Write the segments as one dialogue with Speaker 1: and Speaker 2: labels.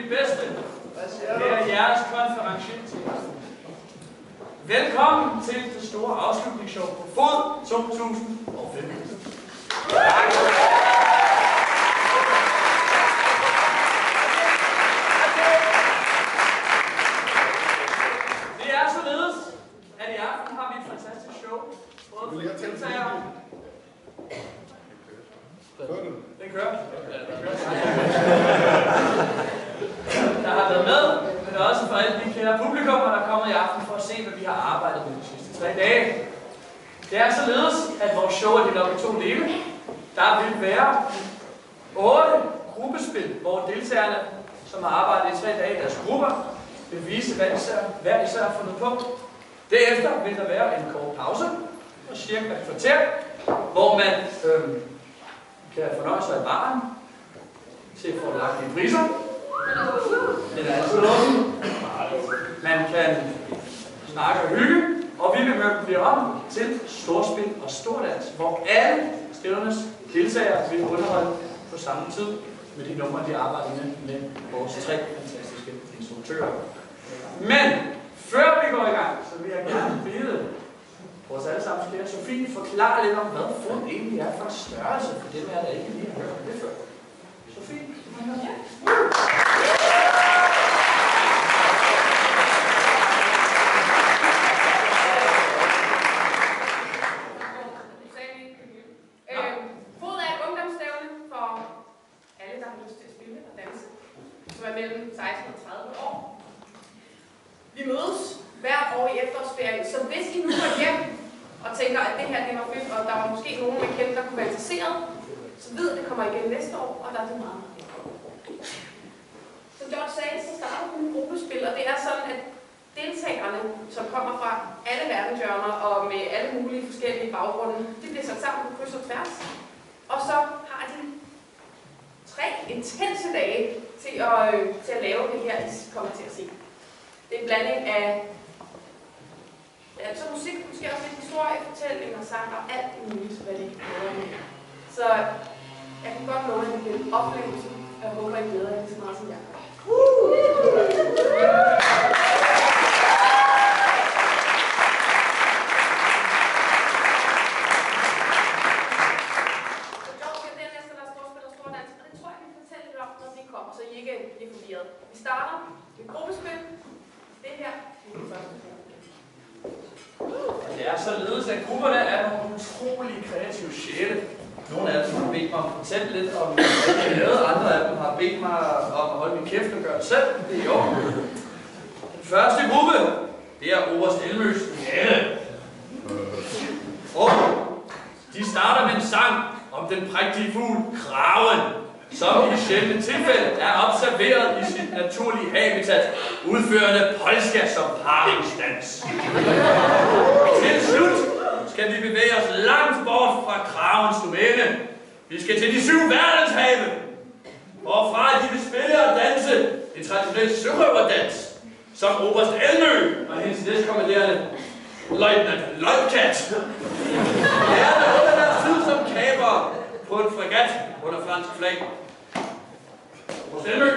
Speaker 1: bedste. Det er jeres konferencier. Velkommen til det store afslutningsshow på FOD 2015. Det er således, at i aften har vi et fantastisk show. Både for deltagere. Den kører. Der har været med, men også for alle de kære publikummer, der er kommet i aften for at se, hvad vi har arbejdet med de sidste 3 dage. Det er således, at vores show er delt op i 2 dele. Der vil være 8 gruppespil, hvor deltagerne, som har arbejdet i 3 dage i deres grupper, vil vise, hvad hver især har fundet på. Derefter vil der være en kort pause, på cirka et kvarter, hvor man kan fornøje sig i baren til fordelagtige priser. Den er altid åben. Man kan snakke og hygge, og vi vil møde om til storspil og stordans, hvor alle stævnernes deltagere vil underholde på samme tid med de numre, de arbejder med vores 3 fantastiske instruktører. Men før vi går i gang, så vil jeg gerne bede vores allesammens kære Sofie forklare lidt om, hvad FOD egentlig er for en størrelse, for dem er der ikke lige har hørt om det før. Sofie? Ja.
Speaker 2: FOD er et ungdomsstævne for alle, der har lyst til at spille og danse, som er mellem 16 og 30 år. Vi mødes hvert år i efterårsferien, så hvis I nu går hjem og tænker, at det her det var fedt, og der var måske nogen, jeg kendte, der kunne være interesseret, så ved at det kommer igen næste år, og der er det meget. Som George sagde, så starter vi med gruppespil, og det er sådan, at deltagerne, som kommer fra alle verdenshjørner og med alle mulige forskellige baggrunde, de bliver sat sammen på kryds og tværs. Og så har de 3 intense dage til at lave det her, I kommer til at se. Det er en blanding af altså musik, måske også lidt historie, fortælling og sang og alt muligt, hvad det er. Så jeg kan godt love, at det bliver en oplevelse, og jeg håber, I glæder jer lige så meget som jeg gør. Så George skal dernæste, der er storspil og stordans, og det tror jeg, vi kan fortælle lidt om, når det kommer, så I ikke bliver forvirret. Vi starter med gruppespil. Det her er det første.
Speaker 1: Det er således, at grupperne er nogle utrolig kreative sjæle. Nogle af dem har bedt mig om at fortælle lidt om, hvad de har lavet. Andre af dem har bedt mig om at holde min kæft og gøre det selv. Det er i orden. Den første gruppe, det er Oberst Elmøs Jade. Og de starter med en sang om den prægtige fugl, kraven, som i sjældne tilfælde er observeret i sit naturlige habitat, udførende polska som paringsdans. Til slut skal vi bevæge os langt bort fra kravens domæne. Vi skal til de 7 verdenshave, hvorfra de vil spille og danse en traditionel sørøverdans, som Oberst Elmø og hendes næstkommanderende løjtnant Løjtkat lærte under deres tid som kaper på en fregat under fransk flag. Oberst Elmø.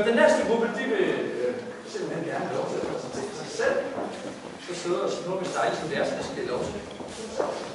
Speaker 1: Den næste gruppe, de vil simpelthen gerne have lov til at præsentere sig selv. Så sidder og snurre, hvis dejligt som det er, så det skal lov til.